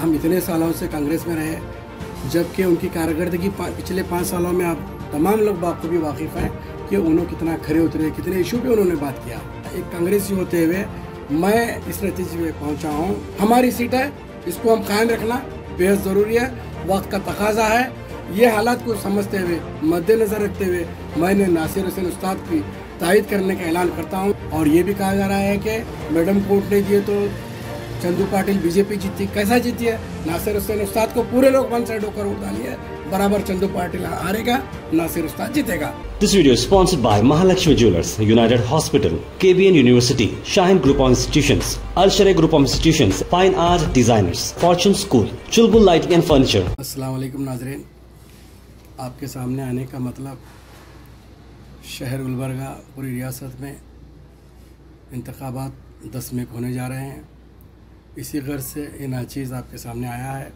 हम इतने सालों से कांग्रेस में रहे, जबकि उनकी कारकर्दगी पिछले 5 सालों में आप तमाम लोग बखूबी वाकिफ़ हैं कि उन्होंने कितना खरे उतरे, कितने इशू पे उन्होंने बात किया। एक कांग्रेसी होते हुए मैं इस नतीजे पे पहुंचा हूं, हमारी सीट है, इसको हम कायम रखना बेहद ज़रूरी है, वक्त का तकाजा है। ये हालात को समझते हुए, मद्देनज़र रखते हुए मैंने नासिर हुसैन उस्ताद की तायद करने का ऐलान करता हूं। और ये भी कहा जा रहा है कि मैडम कोर्ट ने दिए तो चंदू पाटिल बीजेपी जीती, कैसा जीती है? नासिर हुसैन उस्ताद को पूरे लोग वन साइड होकर वोट डालिए, बराबर चंदू पाटिल हारेगा, नासिर उस्ताद जीतेगा। This video is sponsored by Mahalakshmi Jewelers, United Hospital, KBN University, Shaheen Group of Institutions, Al Sharia Group of Institutions, Fine Art Designers, Fortune School, Chulbul Lighting and Furniture। अस्सलाम वालेकुम नाज़रीन, आपके सामने आने का मतलब शहर गुलबर्गा पूरी रियासत में इंतखाबात 10 मई को होने जा रहे हैं। इसी गर्ज से ये नाचीज़ आपके सामने आया है।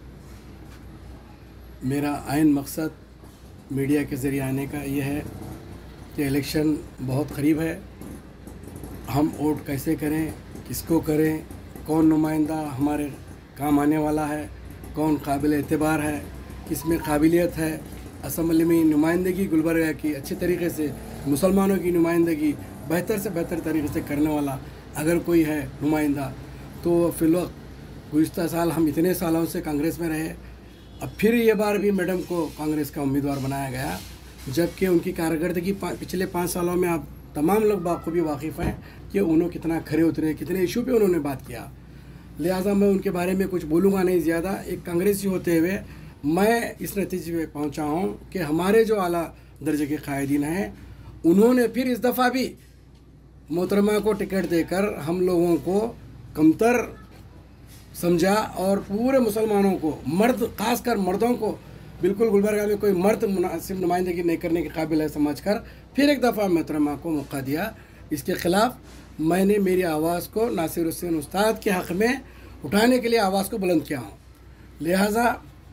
मेरा आइन मकसद मीडिया के ज़रिए आने का ये है कि इलेक्शन बहुत करीब है, हम वोट कैसे करें, किसको करें, कौन नुमाइंदा हमारे काम आने वाला है, कौन काबिल एतबार है, किसमें काबिलियत है, असम्बली में नुमाइंदगी गुलबर्गा की अच्छे तरीके से, मुसलमानों की नुमाइंदगी बेहतर से बेहतर तरीके से करने वाला अगर कोई है नुमाइंदा, तो फिलवक्त गुज़िश्ता साल हम इतने सालों से कांग्रेस में रहे, अब फिर ये बार भी मैडम को कांग्रेस का उम्मीदवार बनाया गया, जबकि उनकी कारकर्दगी पिछले 5 सालों में आप तमाम लोग बखूबी वाकिफ़ हैं कि उन्होंने कितना खरे उतरे, कितने इशू पे उन्होंने बात किया। लिहाजा मैं उनके बारे में कुछ बोलूँगा नहीं ज़्यादा। एक कांग्रेसी होते हुए मैं इस नतीजे पे पहुँचा हूँ कि हमारे जो आला दर्जे के कायदीन हैं, उन्होंने फिर इस दफ़ा भी मोहतरमा को टिकट देकर हम लोगों को कमतर समझा और पूरे मुसलमानों को, मर्द खासकर मर्दों को, बिल्कुल गुलबर्गा में कोई मर्द मुनासिब नुमाइंदगी नहीं करने के काबिल है समझकर फिर एक दफ़ा मोहतरमा को मौका दिया। इसके ख़िलाफ़ मैंने मेरी आवाज़ को नासिर हुसैन उस्ताद के हक़ में उठाने के लिए आवाज़ को बुलंद किया हूँ। लिहाजा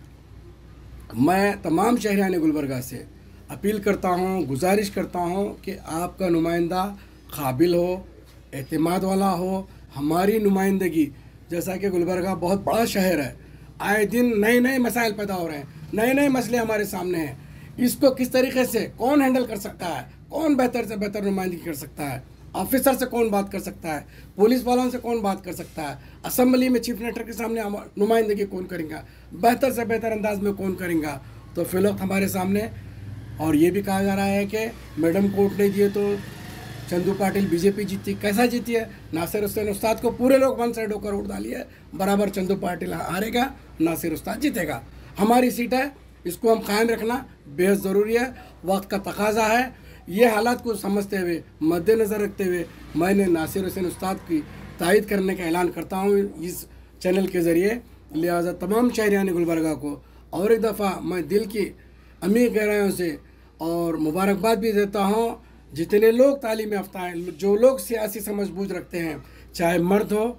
मैं तमाम शहरियान गुलबर्गा से अपील करता हूँ, गुजारिश करता हूँ कि आपका नुमाइंदा काबिल हो, एतमाद वाला हो। हमारी नुमाइंदगी, जैसा कि गुलबर्गा बहुत बड़ा शहर है, आए दिन नए नए मसाइल पैदा हो रहे हैं, नए नए मसले हमारे सामने हैं, इसको किस तरीके से कौन हैंडल कर सकता है, कौन बेहतर से बेहतर नुमाइंदगी कर सकता है, ऑफिसर से कौन बात कर सकता है, पुलिस वालों से कौन बात कर सकता है, असम्बली में चीफ मिनिस्टर के सामने नुमाइंदगी कौन करेगा, बेहतर से बेहतर अंदाज में कौन करेगा, तो फिलवक्त हमारे सामने। और ये भी कहा जा रहा है कि मैडम कोर्ट ने दिए तो चंदू पाटिल बीजेपी जीती, कैसा जीती है? नासिर हुसैन उस्ताद को पूरे लोग वन साइड होकर वोट डालिए, बराबर चंदू पाटिल हारेगा, नासिर उस्ताद जीतेगा। हमारी सीट है, इसको हम कायम रखना बेहद ज़रूरी है, वक्त का तकाजा है। ये हालात को समझते हुए, मद्देनज़र रखते हुए मैंने नासिर हुसैन उस्ताद की तायद करने का ऐलान करता हूँ इस चैनल के ज़रिए। लिहाजा तमाम शहरियान गुलबर्गा को और एक दफ़ा मैं दिल की अमीर गहराइयों से और मुबारकबाद भी देता हूँ। जितने लोग तालीम याफ्ता हैं, जो लोग सियासी समझ बूझ रखते हैं, चाहे मर्द हो,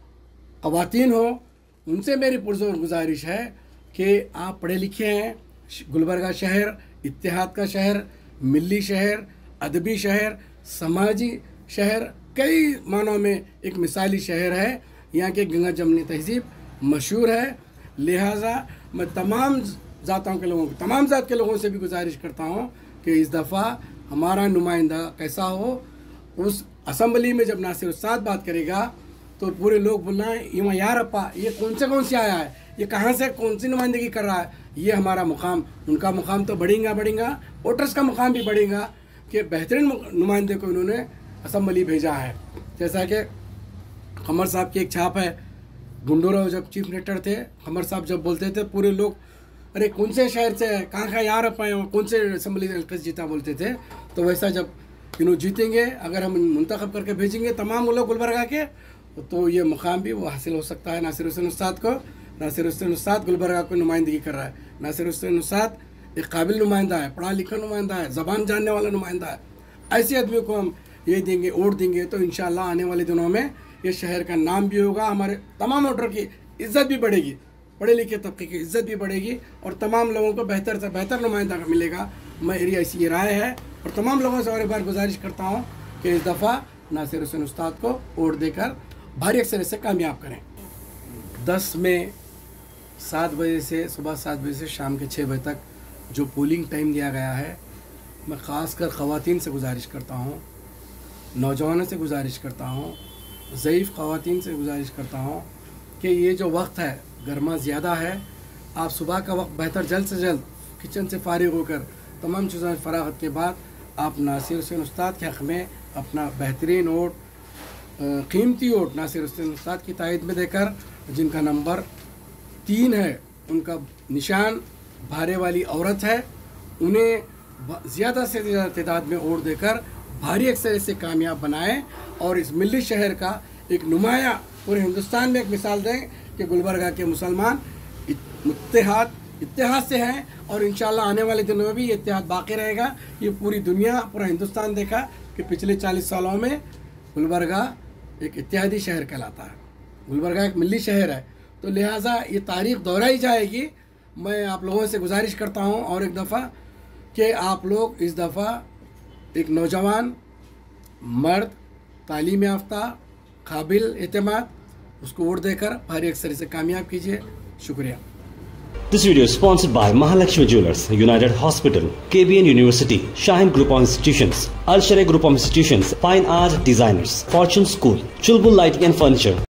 ख़वातीन हो, उनसे मेरी पुरज़ोर गुजारिश है कि आप पढ़े लिखे हैं। गुलबर्गा शहर इत्तेहाद का शहर, मिली शहर, अदबी शहर, समाजी शहर, कई मानों में एक मिसाली शहर है। यहाँ के गंगा जमनी तहजीब मशहूर है। लिहाजा मैं तमाम ज़ातों के लोगों, तमाम ज़ात के लोगों से भी गुजारिश करता हूँ कि इस दफ़ा हमारा नुमाइंदा कैसा हो। उस असम्बली में जब नासिर उस्ताद बात करेगा तो पूरे लोग बोलना है यार अप्पा, ये कौन से आया है, ये कहाँ से कौन सी नुमाइंदगी कर रहा है। ये हमारा मुकाम, उनका मुकाम तो बढ़ेगा, वोटर्स का मुकाम भी बढ़ेगा कि बेहतरीन नुमाइंदे को इन्होंने असम्बली भेजा है। जैसा कि कमर साहब की एक छाप है, गुंडोरा जब चीफ मिनिस्टर थे, कमर साहब जब बोलते थे पूरे लोग अरे कौन से शहर से, कहाँ यार अप्पा, कौन से असम्बली हल्के से जीता बोलते थे। तो वैसा जब जीतेंगे, अगर हम मुंतखब करके भेजेंगे तमाम लोग गुलबर्गा के, तो ये मुकाम भी वो हासिल हो सकता है नासिर हुसैन उस्ताद को। नासिर हुसैन उस्ताद गुलबर्गा को नुमाइंदगी कर रहा है। नासिर हुसैन उस्ताद एक काबिल नुमाइंदा है, पढ़ा लिखा नुमाइंदा है, ज़बान जानने वाला नुमाइंदा है। ऐसे आदमी को हम ये देंगे, वोट देंगे, तो इंशाअल्लाह आने वाले दिनों में ये शहर का नाम भी होगा, हमारे तमाम वोटर की इज़्ज़त भी बढ़ेगी, पढ़े लिखे तबके की इज़्ज़त भी बढ़ेगी और तमाम लोगों को बेहतर से बेहतर नुमाइंदा मिलेगा। मेरी ऐसी ये राय है और तमाम लोगों से और एक बार गुजारिश करता हूँ कि इस दफ़ा नासिर हुसैन उस्ताद को वोट देकर भारी अक्सरियत से कामयाब करें। 10 मई 7 बजे से सुबह 7 बजे से शाम के 6 बजे तक जो पोलिंग टाइम दिया गया है, मैं ख़ासकर ख़वातीन से गुजारिश करता हूँ, नौजवानों से गुजारिश करता हूँ, ज़ईफ़ ख़वातीन से गुजारिश करता हूँ कि ये जो वक्त है गर्मा ज़्यादा है, आप सुबह का वक्त बेहतर जल्द से जल्द किचन से फारिग होकर तमाम चीज़ों फरागत के बाद आप नासिर हुसैन उस्ताद के हक़ में अपना बेहतरीन वोट, कीमती वोट नासिर हुसैन उस्ताद की तायद में देकर, जिनका नंबर 3 है, उनका निशान भारे वाली औरत है, उन्हें ज़्यादा से ज़्यादा तादाद में वोट देकर भारी अक्सरियत से कामयाब बनाएं और इस मिल्ली शहर का एक नुमाया पूरे हिंदुस्तान में एक मिसाल दें कि गुलबर्गा के मुसलमान इत्तेहाद से हैं और इंशाअल्लाह आने वाले दिनों में भी ये इत्तेहाद बाकी रहेगा। ये पूरी दुनिया, पूरा हिंदुस्तान देखा कि पिछले 40 सालों में गुलबर्गा एक इत्तेहादी शहर कहलाता है, गुलबर्गा एक मिल्ली शहर है, तो लिहाजा ये तारीख़ दोहराई जाएगी। मैं आप लोगों से गुजारिश करता हूँ और एक दफ़ा कि आप लोग इस दफ़ा एक नौजवान मर्द, तालीम याफ्ता, काबिल एतमाद, उसको वोट देकर भारी अक्सरियत से कामयाब कीजिए। शुक्रिया। This video is sponsored by Mahalakshmi Jewelers, United Hospital, KBN University, Shaheen Group of Institutions, Al Sharai Group of Institutions, Fine Art Designers, Fortune School, Chulbul Lighting and Furniture.